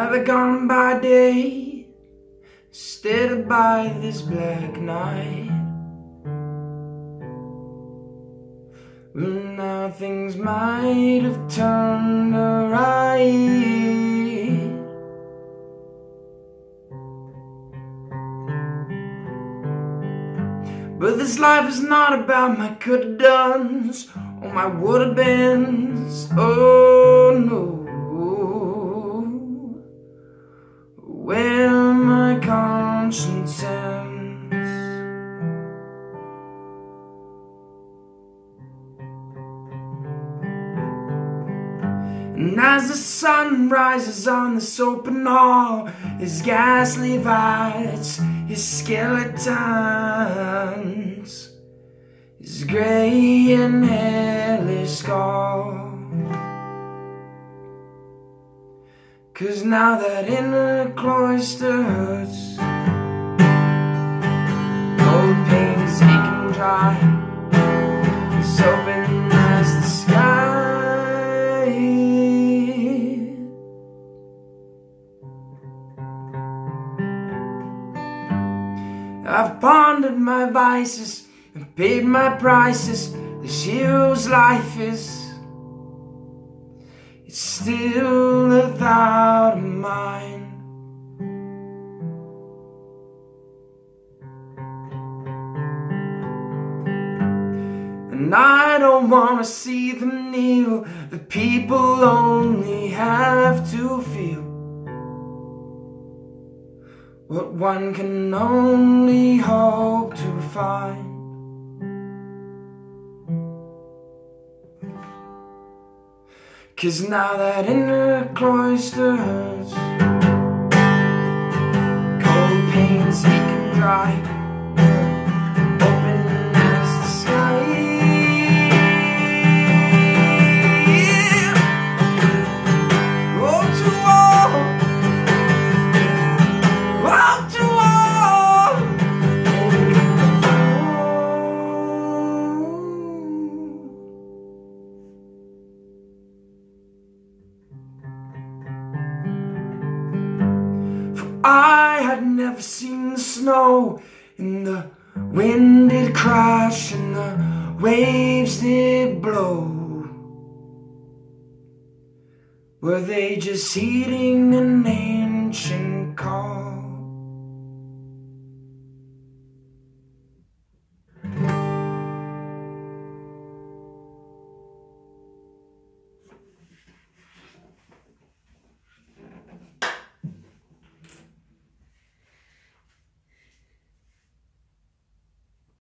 rather gone by day instead of by this black night. Well, now things might have turned right, but this life is not about my coulda-dones or my woulda-beens. Oh no. Where my conscience ends, and as the sun rises on this open hall, his ghastly vats, his skeletons, his grey and hellish skull. 'Cause now that inner cloister hurts, old pain's aching dry, as open as the sky. I've pondered my vices and paid my prices. This hero's life is, it's still a thought of mine. And I don't want to see them kneel. The people only have to feel what one can only hope to find. 'Cause now that inner cloister hurts, cold pain's aching dry, open as the sky. Wall to wall, wall to wall. I had never seen the snow, and the wind did crash, and the waves did blow. Were they just heeding an ancient call?